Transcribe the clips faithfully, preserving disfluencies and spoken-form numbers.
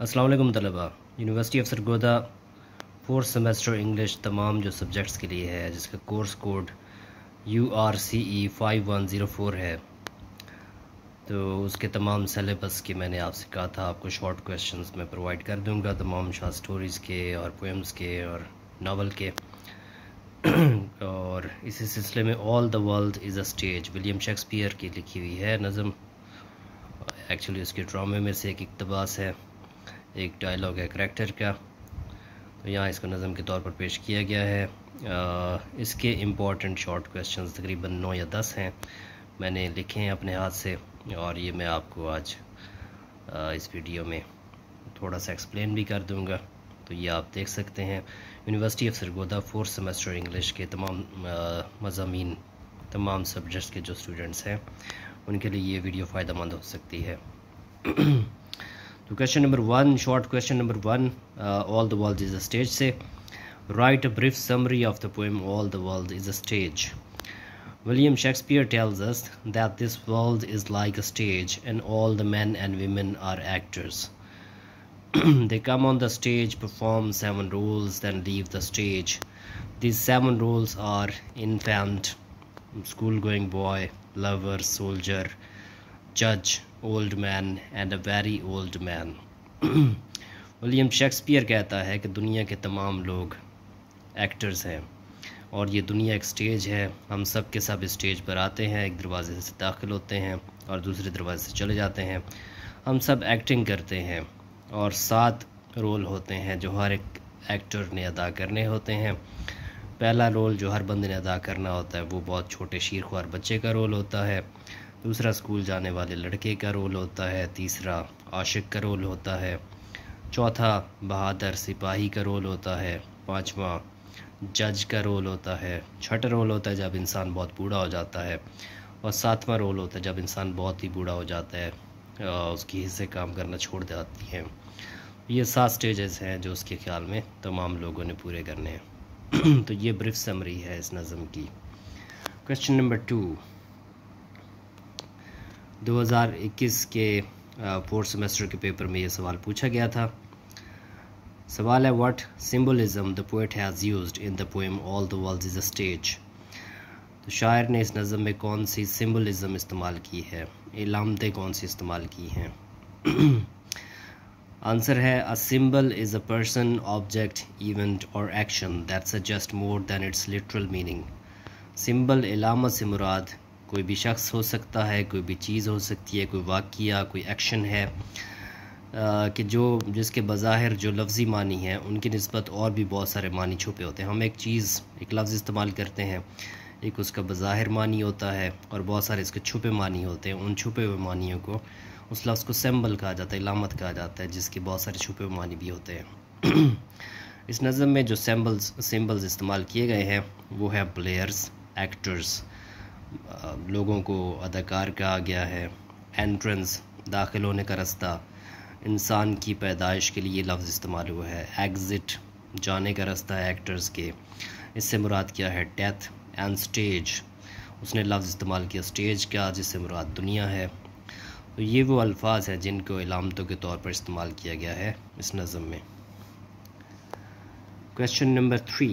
अस्सलाम वालेकुम तलबा। University of Sargodha fourth semester English तमाम जो सब्जेक्ट्स के लिए है, जिसका course code U R C E five one zero four है, तो उसके तमाम सिलेबस के मैंने आपसे कहा था आपको शॉर्ट क्वेश्चंस मैं प्रोवाइड कर दूंगा, तमाम शॉर्ट स्टोरीज़ के और पोएम्स के और नावल के। और इसी सिलसिले में all the world is a stage William Shakespeare की लिखी हुई है नज़म। एक्चुअली उसके ड्रामे में से एक इक़्तिबास है, एक डायलॉग है करैक्टर का, तो यहाँ इसको नज़म के तौर पर पेश किया गया है। आ, इसके इम्पॉर्टेंट शॉर्ट क्वेश्चंस तकरीबन नौ या दस हैं, मैंने लिखे हैं अपने हाथ से, और ये मैं आपको आज आ, इस वीडियो में थोड़ा सा एक्सप्लेन भी कर दूंगा। तो ये आप देख सकते हैं university of Sargodha fourth semester English के तमाम मज़ामीन, तमाम सब्जेक्ट्स के जो स्टूडेंट्स हैं उनके लिए ये वीडियो फ़ायदा मंद हो सकती है। तो question number one, short question number one, all the world is a stage से write a brief summary of the poem all the world is a stage. William Shakespeare tells us that this world is like a stage and all the men and women are actors. They come on the stage, perform seven roles, then leave the stage. These seven roles are infant, school-going boy, lover, soldier, judge, old man and a very old man. William Shakespeare कहता है कि दुनिया के तमाम लोग actors हैं और ये दुनिया एक स्टेज है। हम सब के सब स्टेज पर आते हैं, एक दरवाज़े से दाखिल होते हैं और दूसरे दरवाज़े से चले जाते हैं। हम सब एक्टिंग करते हैं और सात रोल होते हैं जो हर एक एक्टर ने अदा करने होते हैं। पहला रोल जो हर बंदे ने अदा करना होता है वो बहुत छोटे शीरख्वार बच्चे का रोल होता है। दूसरा स्कूल जाने वाले लड़के का रोल होता है। तीसरा आशिक का रोल होता है। चौथा बहादुर सिपाही का रोल होता है। पाँचवा जज का रोल होता है। छठा रोल होता है जब इंसान बहुत बूढ़ा हो जाता है, और सातवां रोल होता है जब इंसान बहुत ही बूढ़ा हो जाता है, उसकी हिस्से काम करना छोड़ देती हैं। ये सात स्टेजेस हैं जो उसके ख्याल में तमाम लोगों ने पूरे करने हैं। तो ये ब्रीफ समरी है इस नज़म की। क्वेश्चन नंबर टू, दो हज़ार इक्कीस के फोर्थ सेमेस्टर के पेपर में ये सवाल पूछा गया था। सवाल है what symbolism the poet has used in the poem all the world is a stage. तो शायर ने इस नज़म में कौन सी सिंबलिज्म इस्तेमाल की है, इलामतें कौन सी इस्तेमाल की हैं। आंसर है a symbol is a person, object, event और action that suggest more than its literal meaning. Symbol इलामत से मुराद कोई भी शख्स हो सकता है, कोई भी चीज़ हो सकती है, कोई वाक़या, कोई एक्शन है Uh, कि जो जिसके बज़ाहिर जो लफ्ज़ी मानी हैं उनकी निस्बत और भी बहुत सारे मानी छुपे होते हैं। हम एक चीज़, एक लफ्ज़ इस्तेमाल करते हैं, एक उसका बज़ाहिर मानी होता है और बहुत सारे इसके छुपे मानी होते हैं। उन छुपे हुए मानियों को, उस लफ्ज़ को सिंबल कहा जाता है, इलामत कहा जाता है, जिसके बहुत सारे छुपे हुए मानी भी होते हैं। इस नज़म में जो सिंबल्स सिंबल्स इस्तेमाल किए गए हैं वो है प्लेयर्स, एक्टर्स, लोगों को अदाकार कहा गया है। एंट्रेंस, दाखिल होने का रास्ता, इंसान की पैदाइश के लिए लफ्ज़ इस्तेमाल हुआ है। एग्ज़िट, जाने का रास्ता है एक्टर्स के, इससे मुराद क्या है डेथ। एंड स्टेज, उसने लफ्ज़ इस्तेमाल किया स्टेज का, जिससे मुराद दुनिया है। तो ये वो अल्फाज हैं जिनको इलामतों के तौर पर इस्तेमाल किया गया है इस नज़म में। Question number three,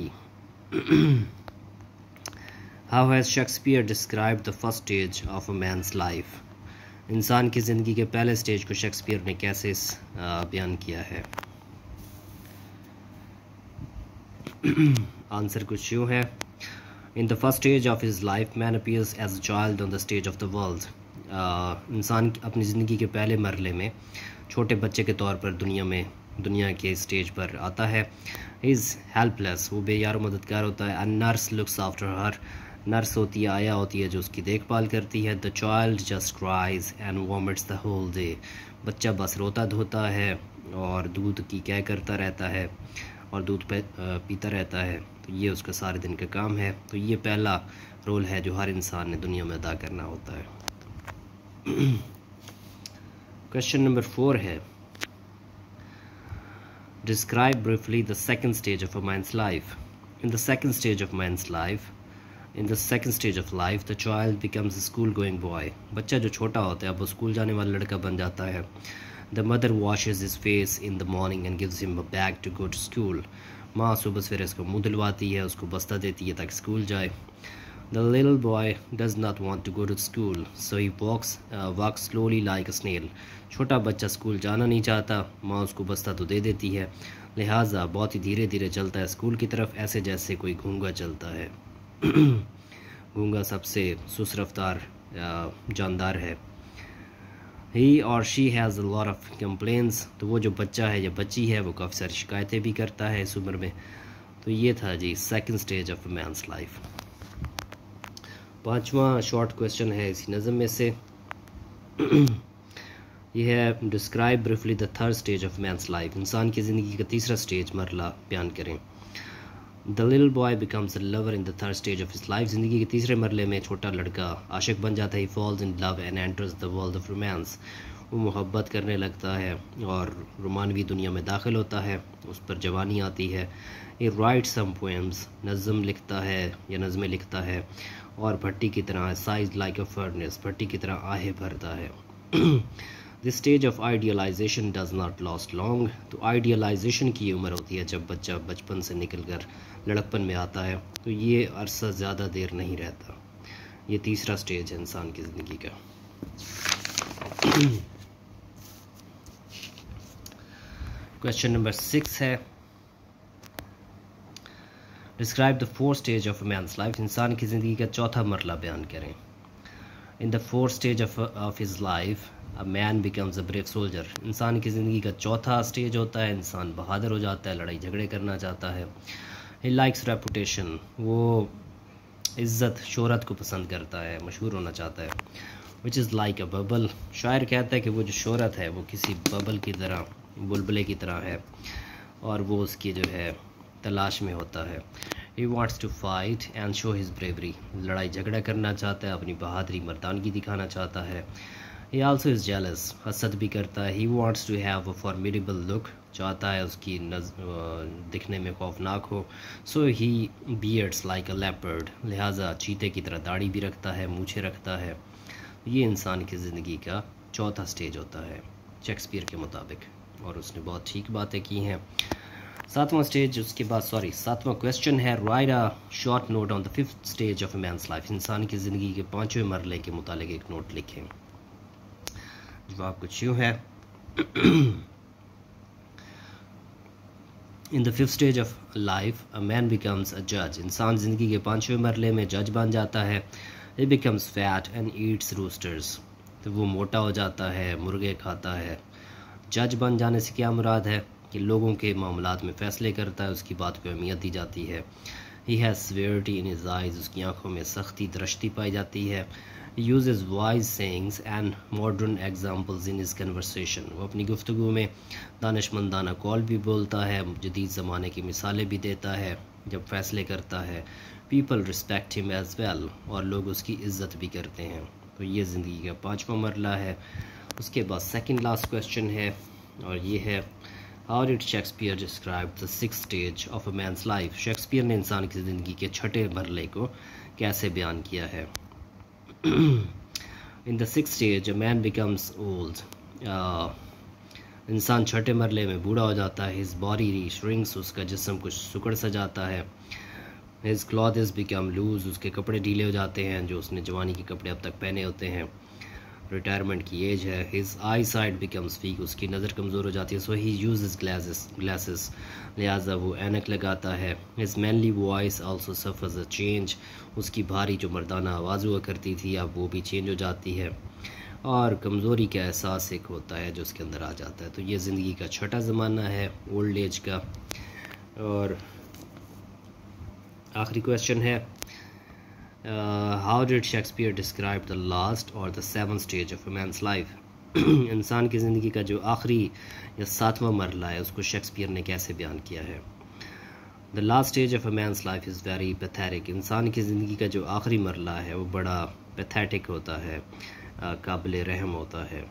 how has Shakespeare described the first stage of a man's life. इंसान की ज़िंदगी के पहले स्टेज को शेक्सपियर ने कैसे बयान किया है। आंसर कुछ यूँ है, in the first stage of his life man appears as a child on the stage of the world. इंसान अपनी ज़िंदगी के पहले मरले में छोटे बच्चे के तौर पर दुनिया में दुनिया के स्टेज पर आता है। इज़ हेल्पलेस, वो बेयार मददगार होता है। A nurse looks after her, nurse होती है, आया होती है जो उसकी देखभाल करती है। The child just cries and vomits the whole day, बच्चा बस रोता धोता है और दूध की क्या करता रहता है और दूध पे पीता रहता है। तो ये उसका सारे दिन का काम है। तो ये पहला रोल है जो हर इंसान ने दुनिया में अदा करना होता है। क्वेश्चन नंबर फोर है, describe briefly the second stage of a man's life. In the second stage of man's life In the second stage of life, the child becomes a school-going boy. बच्चा जो छोटा होता है अब वो school जाने वाला लड़का बन जाता है। The mother washes his face in the morning and gives him a bag to go to school. ماں صبح سویرے اس کو منہ دلواتی ہے, اس کو بستہ دیتی ہے تاکہ اسکول جائے. The little boy does not want to go to school, so he walks uh, walks slowly like a snail. چھوٹا بچہ اسکول جانا نہیں چاہتا, ماں اس کو بستہ تو دے دیتی ہے, لہٰذا بہت ہی دھیرے دھیرے چلتا ہے اسکول کی طرف, ایسے جیسے کوئی گھونگا چلتا ہے. گھونگا سب سے سست رفتار جاندار ہے. He or she has a lot of complaints. تو وہ جو بچہ ہے یا بچی ہے وہ کافی ساری شکایتیں بھی کرتا ہے اس عمر میں. تو یہ تھا جی second stage of a man's life. پانچواں شارٹ کویسچن ہے اسی نظم میں سے. یہ ہے describe briefly the third stage of man's life. انسان کی زندگی کا تیسرا سٹیج مرحلہ بیان کریں. The little boy becomes a lover in the third stage of his life. زندگی کے تیسرے مرحلے میں چھوٹا لڑکا عاشق بن جاتا ہے. He falls in love and enters the world of romance. وہ محبت کرنے لگتا ہے اور رومانوی دنیا میں داخل ہوتا ہے, اس پر جوانی آتی ہے. He writes some poems. نظم لکھتا ہے یا نظمیں لکھتا ہے, اور بھٹی کی طرح sized like a furnace. بھٹی کی طرح آہے بھرتا ہے. This stage of idealization does not last long. تو idealization کی عمر ہوتی ہے جب بچہ بچپن سے نکل کر لڑکپن میں آتا ہے, تو یہ عرصہ زیادہ دیر نہیں رہتا. یہ تیسرا سٹیج ہے انسان کی زندگی کا. کویسچن نمبر سکس ہے describe the fourth stage of a man's life. انسان کی زندگی کا چوتھا مرحلہ بیان کریں. In the fourth stage of of his life a man becomes a brave soldier. انسان کی زندگی کا چوتھا سٹیج ہوتا ہے, انسان بہادر ہو جاتا ہے, لڑائی جھگڑے کرنا چاہتا ہے. He likes reputation. وہ عزت شہرت کو پسند کرتا ہے, مشہور ہونا چاہتا ہے. Which is like a bubble. شاعر کہتا ہے کہ وہ جو شہرت ہے وہ کسی ببل کی طرح, بلبلے کی طرح ہے, اور وہ اس کی جو ہے تلاش میں ہوتا ہے. He wants to fight and show his bravery. لڑائی جھگڑا کرنا چاہتا ہے, اپنی بہادری مردانگی دکھانا چاہتا ہے. He also is jealous. حسد بھی کرتا ہے. He wants to have a formidable look. چاہتا ہے اس کی نز... دکھنے میں خوفناک ہو. So he beards like a leopard. لہٰذا چیتے کی طرح داڑھی بھی رکھتا ہے, مونچھیں رکھتا ہے. یہ انسان کی زندگی کا چوتھا سٹیج ہوتا ہے شیکسپیئر کے مطابق, اور اس نے بہت ٹھیک باتیں کی ہیں. ساتواں سٹیج اس کے بعد سوری ساتواں کویسچن ہے write a short note on the fifth stage of a man's life. انسان کی زندگی کے پانچویں مرحلے کے متعلق ایک نوٹ لکھیں. جواب کچھ یوں ہے. In the fifth stage of life, a man becomes a judge. انسان زندگی کے پانچویں مرحلے میں جج بن جاتا ہے. He becomes fat and eats roosters. تو وہ موٹا ہو جاتا ہے, مرغے کھاتا ہے. جج بن جانے سے کیا مراد ہے کہ لوگوں کے معاملات میں فیصلے کرتا ہے, اس کی بات کو اہمیت دی جاتی ہے. He has severity in his eyes. اس کی آنکھوں میں سختی درشتی پائی جاتی ہے. He uses wise sayings and modern examples in his conversation. وہ اپنی گفتگو میں دانش مندانہ قول بھی بولتا ہے, جدید زمانے کی مثالیں بھی دیتا ہے جب فیصلے کرتا ہے. People respect him as well. اور لوگ اس کی عزت بھی کرتے ہیں. تو یہ زندگی کا پانچواں مرحلہ ہے. اس کے بعد سیکنڈ لاسٹ کویسچن ہے, اور یہ ہے How did Shakespeare describe the sixth stage of a man's life? Shakespeare نے انسان کی زندگی کے چھٹے مرحلے کو کیسے بیان کیا ہے. In the sixth stage, a man becomes old. Uh, انسان چھٹے مرحلے میں بوڑھا ہو جاتا ہے. His body shrinks. اس کا جسم کچھ سکڑ سا جاتا ہے. His clothes become loose. اس کے کپڑے ڈھیلے ہو جاتے ہیں جو اس نے جوانی کے کپڑے اب تک پہنے ہوتے ہیں. ریٹائرمنٹ کی ایج ہے. His eyesight becomes weak. اس کی نظر کمزور ہو جاتی ہے. So he uses glasses. glasses. لہٰذا وہ اینک لگاتا ہے. His manly voice also suffers a change. اس کی بھاری جو مردانہ آواز ہوا کرتی تھی اب وہ بھی چینج ہو جاتی ہے, اور کمزوری کا احساس ایک ہوتا ہے جو اس کے اندر آ جاتا ہے. تو یہ زندگی کا چھٹا زمانہ ہے اولڈ ایج کا. اور آخری کویسچن ہے how did Shakespeare describe the last اور the seven stage of a man's life. انسان کی زندگی کا جو آخری یا ساتواں مرحلہ ہے اس کو شیکسپیئر نے کیسے بیان کیا ہے. The last stage of a man's life is very pathetic. انسان کی زندگی کا جو آخری مرحلہ ہے وہ بڑا پیتھیٹک ہوتا ہے, قابل رحم ہوتا ہے.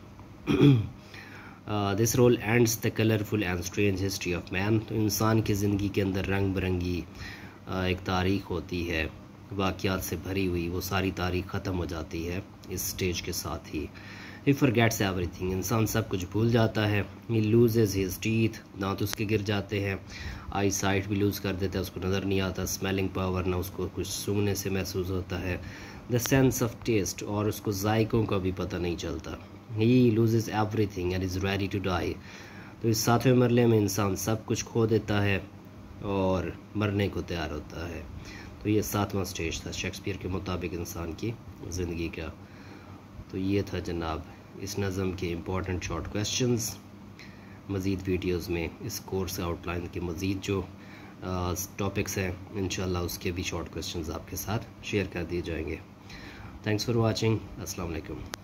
This role ends the colourful and strange history of man. تو انسان کی زندگی کے اندر رنگ برنگی ایک تاریخ ہوتی ہے, واقعات سے بھری ہوئی, وہ ساری تاریخ ختم ہو جاتی ہے اس سٹیج کے ساتھ ہی. He forgets everything. انسان سب کچھ بھول جاتا ہے. He loses his teeth. دانت اس کے گر جاتے ہیں. آئی سائٹ بھی لوز کر دیتا ہے, اس کو نظر نہیں آتا. اسمیلنگ پاور, نہ اس کو کچھ سونگنے سے محسوس ہوتا ہے. دا سینس آف ٹیسٹ, اور اس کو ذائقوں کا بھی پتہ نہیں چلتا. He loses everything and is ready to die. تو اس ساتویں مرحلے میں انسان سب کچھ کھو دیتا ہے اور مرنے کو تیار ہوتا ہے. تو یہ ساتواں سٹیج تھا شیکسپیئر کے مطابق انسان کی زندگی کا. تو یہ تھا جناب اس نظم کے امپورٹنٹ شارٹ کویسچنز. مزید ویڈیوز میں اس کورس آؤٹ لائن کے مزید جو ٹاپکس ہیں انشاءاللہ اس کے بھی شارٹ کویسچنز آپ کے ساتھ شیئر کر دیے جائیں گے. Thanks for watching. السلام علیکم.